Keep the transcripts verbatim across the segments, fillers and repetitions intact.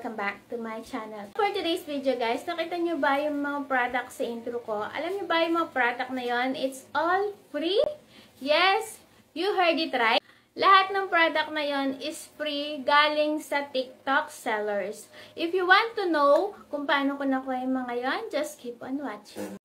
welcome back to my channel. For today's video guys, nakita nyo ba yung mga product sa intro ko? Alam nyo ba yung mga product na yon? It's all free? Yes, you heard it right. Lahat ng product na yon is free galing sa TikTok sellers. If you want to know kung paano ko nakuha yung mga yon, just keep on watching.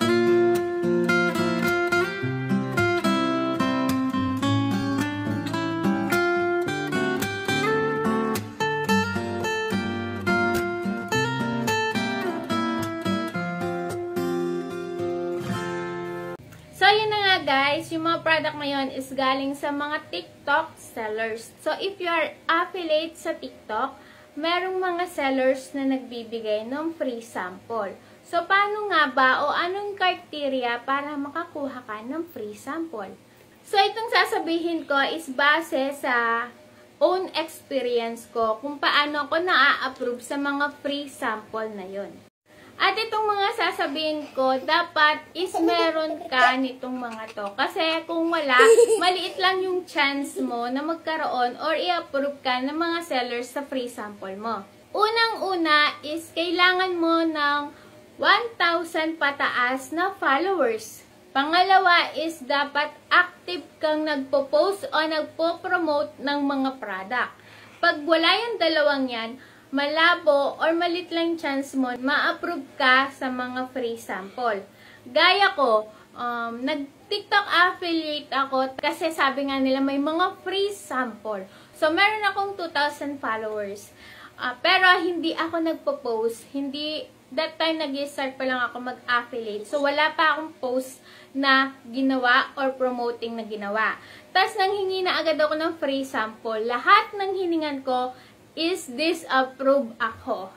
So, yun na nga guys, yung mga product na yun is galing sa mga TikTok sellers. So, if you are affiliate sa TikTok, merong mga sellers na nagbibigay ng free sample. So, paano nga ba o anong criteria para makakuha ka ng free sample? So, itong sasabihin ko is base sa own experience ko kung paano ko na-approve sa mga free sample na yun. At itong mga sasabihin ko, dapat is meron ka nitong mga to. Kasi kung wala, maliit lang yung chance mo na magkaroon or i-approve ka ng mga sellers sa free sample mo. Unang-una is kailangan mo ng one thousand pataas na followers. Pangalawa is dapat active kang nagpo-post o nagpo-promote ng mga product. Pag wala yung dalawang yan, malabo or malit lang chance mo ma-approve ka sa mga free sample. Gaya ko, um, nag-TikTok affiliate ako kasi sabi nga nila may mga free sample. So, meron akong two thousand followers. Uh, pero hindi ako nagpo-post. Hindi, that time nag-start pa lang ako mag-affiliate. So, wala pa akong post na ginawa or promoting na ginawa. Tapos, nanghingi na agad ako ng free sample. Lahat ng hiningan ko is disapprove ako.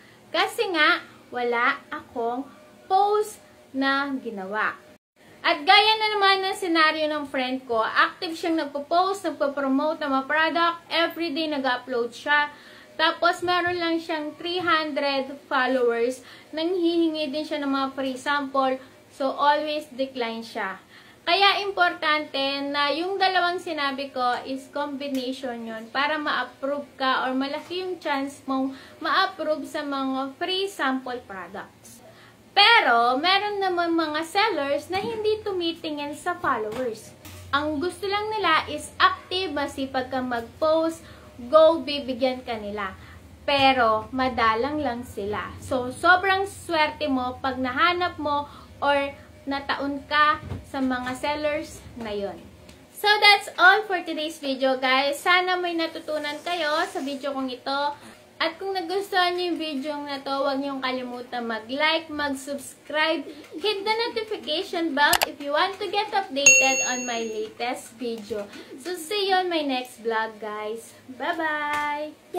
Kasi nga, wala akong post na ginawa. At gaya na naman ng senaryo ng friend ko, active siyang nagpo-post, nagpo-promote ng mga product, everyday nag-upload siya. Tapos, meron lang siyang three hundred followers, nanghihingi din siya ng mga free sample, so always decline siya. Kaya importante na yung dalawang sinabi ko is combination yon para ma-approve ka or malaki yung chance mong ma-approve sa mga free sample products. Pero, meron naman mga sellers na hindi tumitingin sa followers. Ang gusto lang nila is active, masipag kang mag-post, go, bibigyan ka nila. Pero, madalang lang sila. So, sobrang swerte mo pag nahanap mo or nataon ka sa mga sellers na yon. So, that's all for today's video, guys. Sana may natutunan kayo sa video kong ito. At kung nagustuhan niyo yung video na to, huwag niyong kalimutan mag-like, mag-subscribe, hit the notification bell if you want to get updated on my latest video. So, see you on my next vlog, guys. Bye-bye!